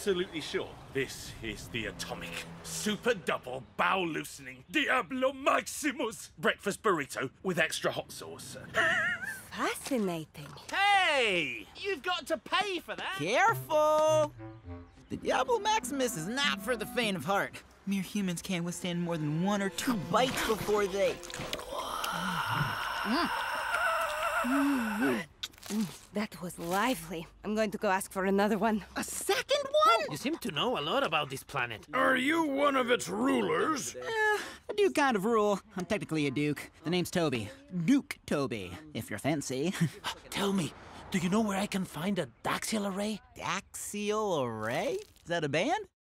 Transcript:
absolutely sure this is the atomic, super double, bowel-loosening Diablo Maximus breakfast burrito with extra hot sauce. Fascinating. Hey! You've got to pay for that! Careful! The Diablo Maximus is not for the faint of heart. Mere humans can't withstand more than 1 or 2 bites before they... That was lively. I'm going to go ask for another one. A second one? You seem to know a lot about this planet. Are you one of its rulers? A duke kind of rule. I'm technically a duke. The name's Toby. Duke Toby, if you're fancy. Tell me, do you know where I can find a daxial array? Daxial Array? Is that a band?